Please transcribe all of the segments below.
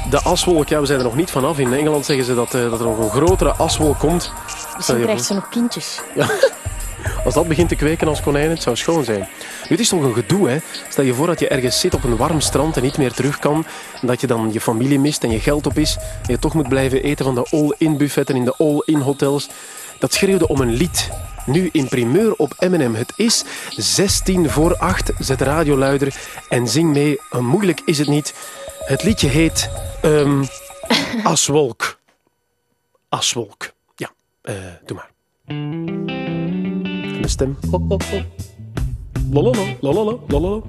De aswolk, ja, we zijn er nog niet vanaf. In Engeland zeggen ze dat er nog een grotere aswolk komt. Misschien krijgt ze nog kindjes. Ja. Als dat begint te kweken als konijn, het zou schoon zijn. Nu, het is toch een gedoe, hè? Stel je voor dat je ergens zit op een warm strand en niet meer terug kan. En dat je dan je familie mist en je geld op is. En je toch moet blijven eten van de all-in buffetten in de all-in hotels. Dat schreeuwde om een lied. Nu in primeur op M&M. Het is 7:45. Zet de radio luider en zing mee. Moeilijk is het niet. Het liedje heet... Aswolk. Aswolk. Ja, doe maar. En de stem. Lalala, lalala, lalala.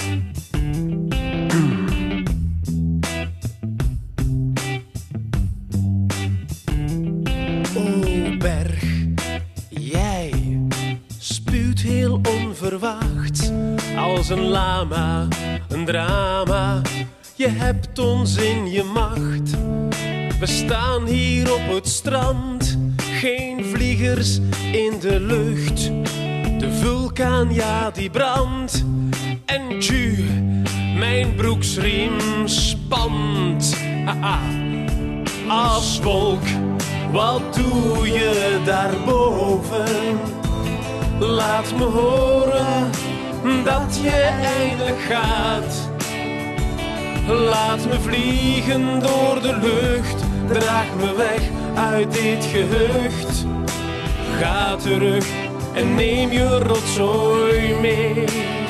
O berg, jij spuwt heel onverwacht als een lama, een drama. Je hebt ons in je macht. We staan hier op het strand, geen vliegers in de lucht. De vulkaan, ja, die brandt. En tju, mijn broeksriem spant. Haha. Aswolk, wat doe je daarboven? Laat me horen dat je eindelijk gaat. Laat me vliegen door de lucht. Draag me weg uit dit gehucht. Ga terug en neem je rotzooi mee.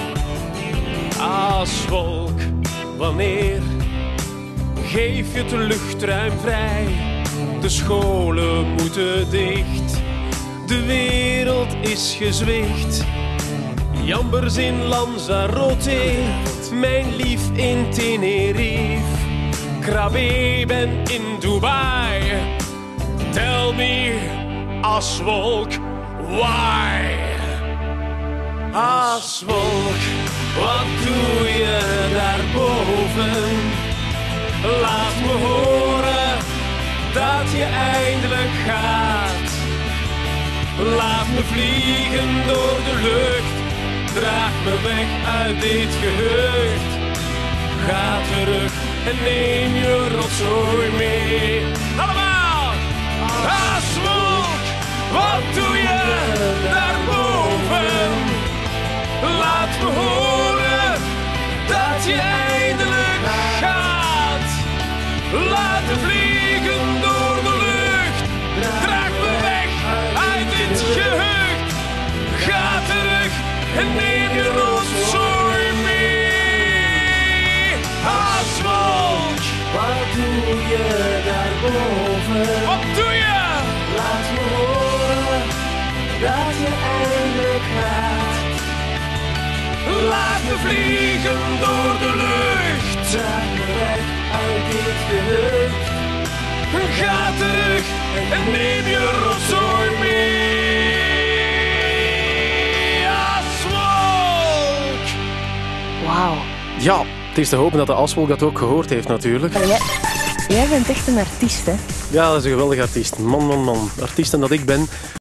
Aswolk, wanneer geef je het luchtruim vrij? De scholen moeten dicht. De wereld is gezwicht. Jambers in Lanzarote, mijn lief in Tenerife. Krabbe ben in Dubai. Tell me, Aswolk, why? Aswolk, wat doe je daarboven? Laat me horen dat je eindelijk gaat. Laat me vliegen door de lucht. Draag me weg uit dit gehucht. Ga terug en neem je rotzooi mee. Allemaal! Aswolk, wat doe je daarboven? Laat me horen dat je eindelijk gaat. Laat me vliegen door de lucht. Draag me weg uit dit gehucht. Ga terug en neem je rotzooi mee. Aswolk, wat doe je daarboven? Wat doe je? Laat me horen dat je eindelijk gaat. Laat me vliegen door de lucht. Draag me weg uit dit gehucht. Ga terug en neem je rotzooi mee. Aswolk. Wauw. Ja, het is te hopen dat de Aswolk dat ook gehoord heeft natuurlijk. Jij bent echt een artiest, hè? Ja, dat is een geweldige artiest. Man, man, man. Artiest en dat ik ben.